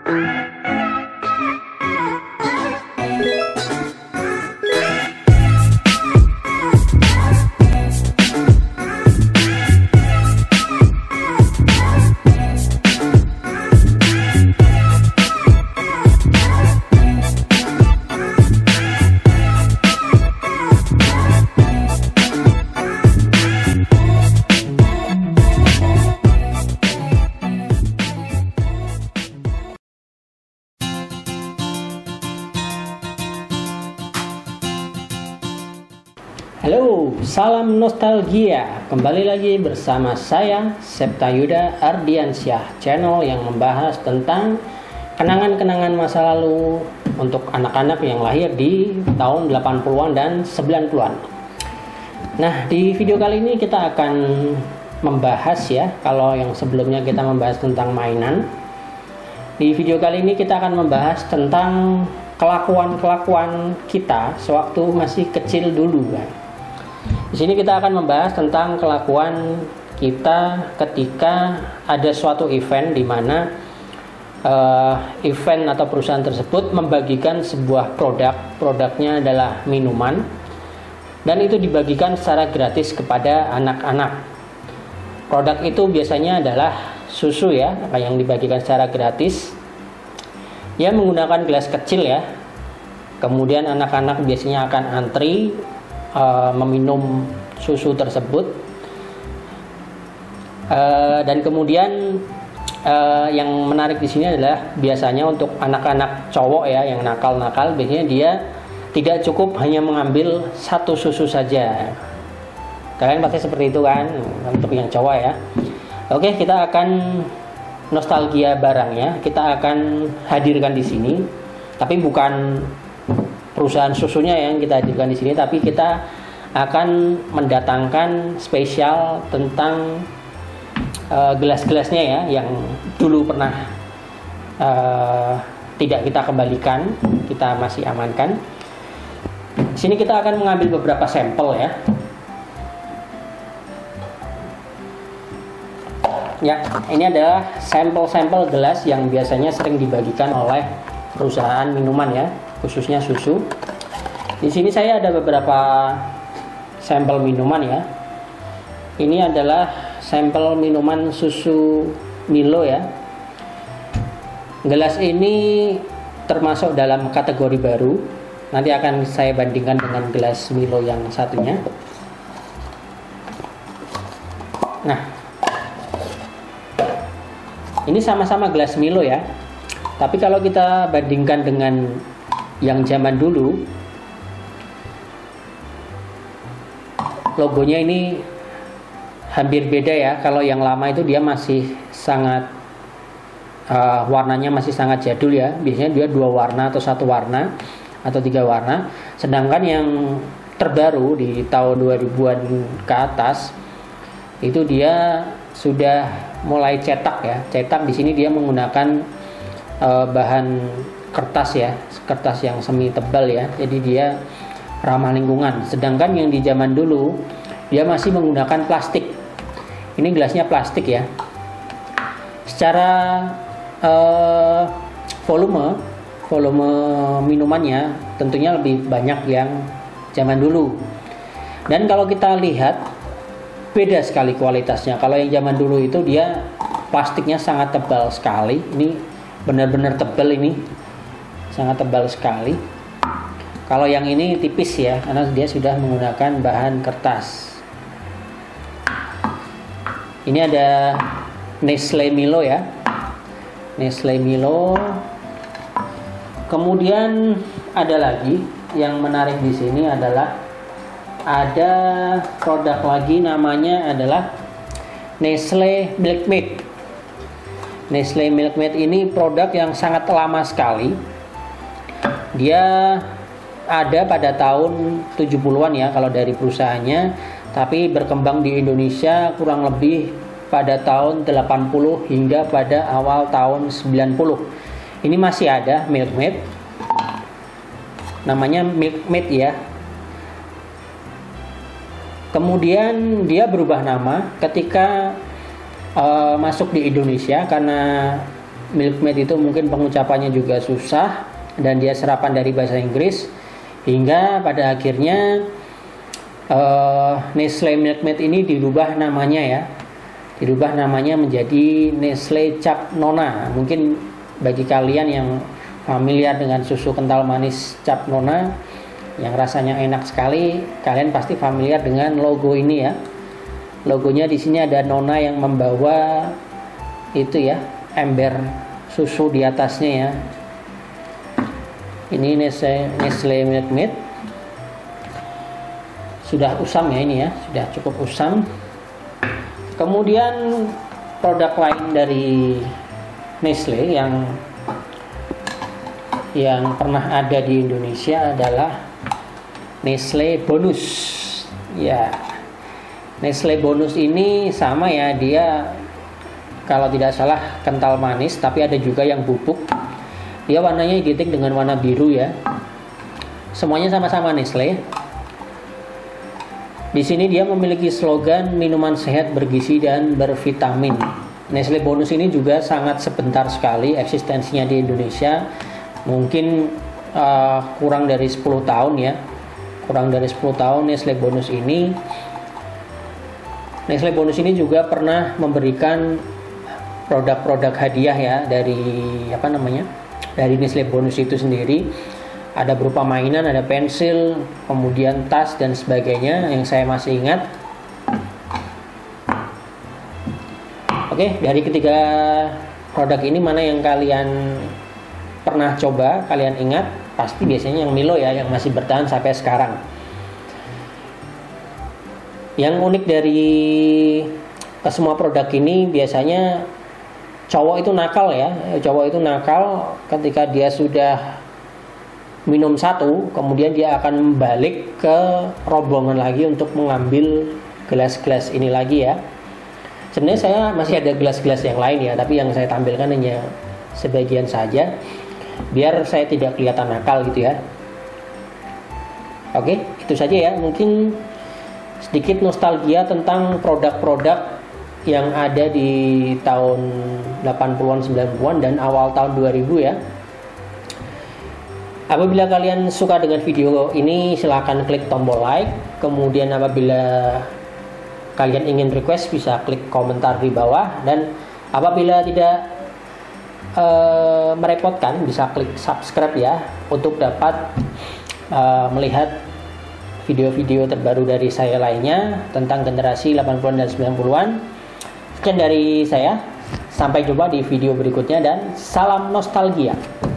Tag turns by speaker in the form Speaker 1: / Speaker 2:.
Speaker 1: Halo, salam nostalgia. Kembali lagi bersama saya Septa Yuda Ardiansyah, channel yang membahas tentang kenangan-kenangan masa lalu untuk anak-anak yang lahir di tahun 80-an dan 90-an. Nah, di video kali ini kita akan membahas ya, kalau yang sebelumnya kita membahas tentang mainan. Di video kali ini kita akan membahas tentang kelakuan-kelakuan kita sewaktu masih kecil dulu kan. Di sini kita akan membahas tentang kelakuan kita ketika ada suatu event di mana event atau perusahaan tersebut membagikan sebuah produknya adalah minuman, dan itu dibagikan secara gratis kepada anak-anak. Produk itu biasanya adalah susu ya, yang dibagikan secara gratis. Dia menggunakan gelas kecil ya. Kemudian anak-anak biasanya akan antri meminum susu tersebut, dan kemudian yang menarik di sini adalah biasanya untuk anak-anak cowok ya yang nakal-nakal, biasanya dia tidak cukup hanya mengambil satu susu saja. Kalian pasti seperti itu kan untuk yang cowok ya. Oke, kita akan nostalgia barangnya, kita akan hadirkan di sini, tapi bukan perusahaan susunya yang kita hadirkan di sini, tapi kita akan mendatangkan spesial tentang gelas-gelasnya ya, yang dulu pernah tidak kita kembalikan, kita masih amankan. Di sini kita akan mengambil beberapa sampel ya. Ya, ini adalah sampel-sampel gelas yang biasanya sering dibagikan oleh perusahaan minuman ya, khususnya susu. Di sini saya ada beberapa sampel minuman ya. Ini adalah sampel minuman susu Milo ya. Gelas ini termasuk dalam kategori baru. Nanti akan saya bandingkan dengan gelas Milo yang satunya. Nah, ini sama-sama gelas Milo ya. Tapi kalau kita bandingkan dengan yang zaman dulu, logonya ini hampir beda ya. Kalau yang lama itu dia masih sangat warnanya masih sangat jadul ya. Biasanya dia 2 warna atau 1 warna atau 3 warna. Sedangkan yang terbaru di tahun 2000-an ke atas itu dia sudah mulai cetak ya. Cetak di sini dia menggunakan bahan kertas ya, kertas yang semi tebal ya, jadi dia ramah lingkungan. Sedangkan yang di zaman dulu dia masih menggunakan plastik. Ini gelasnya plastik ya. Secara volume minumannya tentunya lebih banyak yang zaman dulu. Dan kalau kita lihat beda sekali kualitasnya. Kalau yang zaman dulu itu dia plastiknya sangat tebal sekali. Ini benar-benar tebal, ini sangat tebal sekali. Kalau yang ini tipis ya, karena dia sudah menggunakan bahan kertas. Ini ada Nestle Milo ya, Nestle Milo. Kemudian ada lagi yang menarik di sini adalah ada produk lagi, namanya adalah Nestle Milkmaid. Nestle Milkmaid ini produk yang sangat lama sekali. Dia ada pada tahun 70-an ya kalau dari perusahaannya, tapi berkembang di Indonesia kurang lebih pada tahun 80 hingga pada awal tahun 90. Ini masih ada Milkmaid. Namanya Milkmaid ya. Kemudian dia berubah nama ketika masuk di Indonesia karena Milkmaid itu mungkin pengucapannya juga susah dan dia serapan dari bahasa Inggris, hingga pada akhirnya Nestle Milkmaid ini dirubah namanya menjadi Nestle Cap Nona. Mungkin bagi kalian yang familiar dengan susu kental manis Cap Nona yang rasanya enak sekali, kalian pasti familiar dengan logo ini ya. Logonya di sini ada Nona yang membawa itu ya, ember susu di atasnya ya. Ini Nestle Milkmaid. Sudah usam ya ini ya, sudah cukup usam. Kemudian produk lain dari Nestle yang pernah ada di Indonesia adalah Nestle Bonus. Ya, Nestle Bonus ini sama ya, dia kalau tidak salah kental manis, tapi ada juga yang bubuk. Dia warnanya identik dengan warna biru ya. Semuanya sama-sama Nestle. Di sini dia memiliki slogan minuman sehat, bergizi dan bervitamin. Nestle Bonus ini juga sangat sebentar sekali eksistensinya di Indonesia. Mungkin kurang dari 10 tahun ya. Kurang dari 10 tahun Nestle Bonus ini. Nestle Bonus ini juga pernah memberikan produk-produk hadiah ya dari dari Nestle Bonus itu sendiri. Ada berupa mainan, ada pensil, kemudian tas dan sebagainya yang saya masih ingat. Oke, dari ketiga produk ini mana yang kalian pernah coba, kalian ingat? Pasti biasanya yang Milo ya, yang masih bertahan sampai sekarang. Yang unik dari semua produk ini biasanya cowok itu nakal ya. Cowok itu nakal ketika dia sudah minum satu, kemudian dia akan balik ke rombongan lagi untuk mengambil gelas-gelas ini lagi ya. Sebenarnya saya masih ada gelas-gelas yang lain ya, tapi yang saya tampilkan hanya sebagian saja, biar saya tidak kelihatan nakal gitu ya. Oke, itu saja ya. Mungkin sedikit nostalgia tentang produk-produk yang ada di tahun 80-an, 90-an dan awal tahun 2000 ya. Apabila kalian suka dengan video ini, silahkan klik tombol like. Kemudian apabila kalian ingin request, bisa klik komentar di bawah. Dan apabila tidak merepotkan, bisa klik subscribe ya, untuk dapat melihat video-video terbaru dari saya lainnya tentang generasi 80-an dan 90-an. Sekian dari saya. Sampai jumpa di video berikutnya dan salam nostalgia.